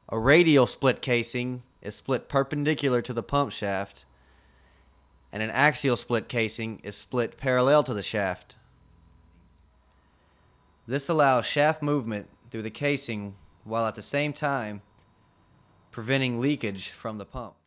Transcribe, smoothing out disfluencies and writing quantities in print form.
A radial split casing is split perpendicular to the pump shaft, and an axial split casing is split parallel to the shaft. This allows shaft movement through the casing while at the same time preventing leakage from the pump.